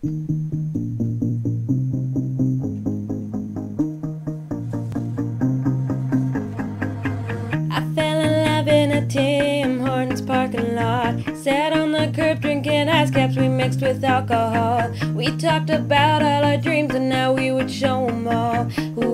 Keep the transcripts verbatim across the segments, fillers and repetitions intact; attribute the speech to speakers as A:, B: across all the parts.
A: I fell in love in a Tim Hortons parking lot. Sat on the curb drinking ice caps we mixed with alcohol. We talked about all our dreams and now we would show them all.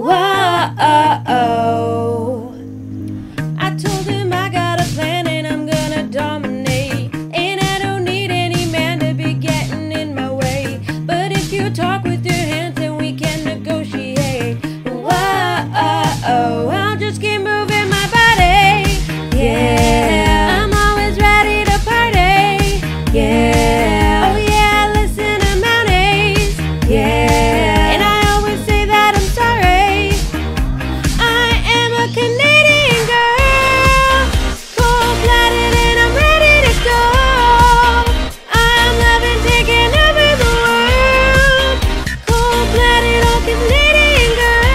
A: Whoa. I told him I got a plan and I'm gonna dominate, and I don't need any man to be getting in my way. But if you talk with your hands then we can negotiate. Whoa, I'll just keep moving my body. Yeah, I'm always ready to party. Yeah, oh yeah, listen to Mounties. Yeah, and I always say that I'm sorry. I am a Canadian girl, cold-blooded and I'm ready to go. I'm loving taking over the world, cold-blooded old Canadian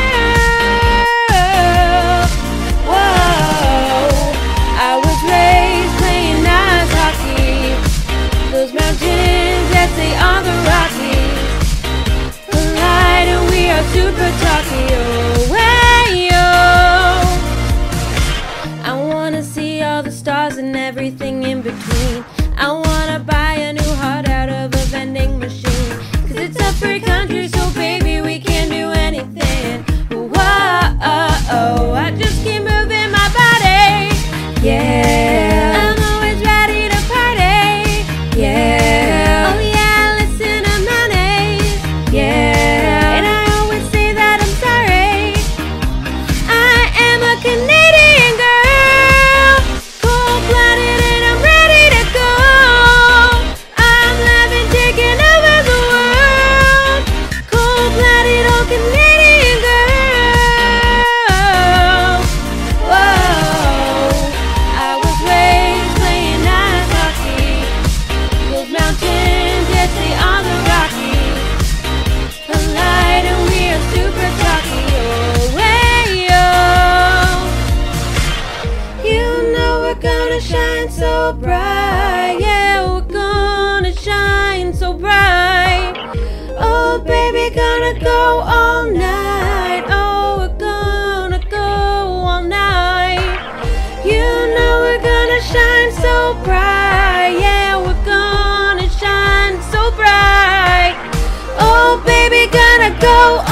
A: girl. Whoa, I was raised playing ice hockey. Those mountains that they are the Rockies collide and we are super Tokyo. Hey yo, I wanna see all the stars and everything in between. I wanna buy a new heart out of a vending machine, 'cause it's a free country, so baby we can do anything. Whoa, I just keep moving my body. Yeah, I'm always ready to party. Yeah, oh yeah, listen to Mounties. Yeah, and I always say that I'm sorry. I am a Canadian girl, cold-blooded and I'm ready to go. I'm loving taking over the world, cold-blooded old Canadian girl. Whoa, I was raised playing ice hockey. Those mountains, yes they are the Rockies collide and we are super Tokyo. Hey yo, you know we're gonna shine so bright. Yeah, we're gonna shine so bright. Oh baby, gonna go all night. Oh, we're gonna go all night. You know we're gonna shine so bright. Yeah, we're gonna shine so bright. Oh baby, gonna go